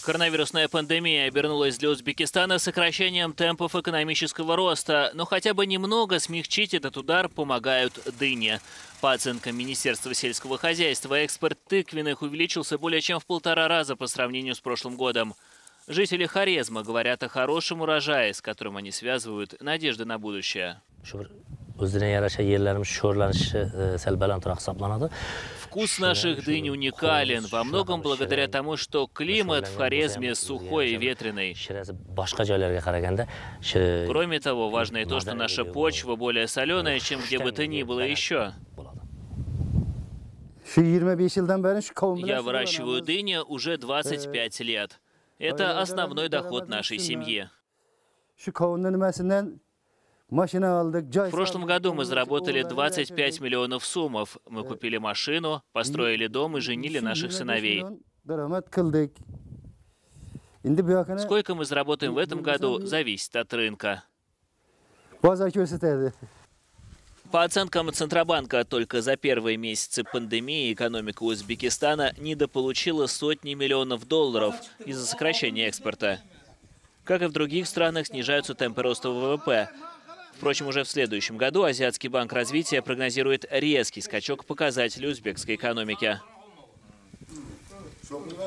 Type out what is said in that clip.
Коронавирусная пандемия обернулась для Узбекистана сокращением темпов экономического роста, но хотя бы немного смягчить этот удар помогают дыни. По оценкам Министерства сельского хозяйства, экспорт тыквенных увеличился более чем в 1,5 раза по сравнению с прошлым годом. Жители Хорезма говорят о хорошем урожае, с которым они связывают надежды на будущее. Вкус наших дынь уникален, во многом благодаря тому, что климат в Хорезме сухой и ветреный. Кроме того, важно и то, что наша почва более соленая, чем где бы то ни было еще. Я выращиваю дыни уже 25 лет. Это основной доход нашей семьи. В прошлом году мы заработали 25 миллионов сумов. Мы купили машину, построили дом и женили наших сыновей. Сколько мы заработаем в этом году, зависит от рынка. По оценкам Центробанка, только за первые месяцы пандемии экономика Узбекистана недополучила сотни миллионов долларов из-за сокращения экспорта. Как и в других странах, снижаются темпы роста ВВП. Впрочем, уже в следующем году Азиатский банк развития прогнозирует резкий скачок показателей узбекской экономики.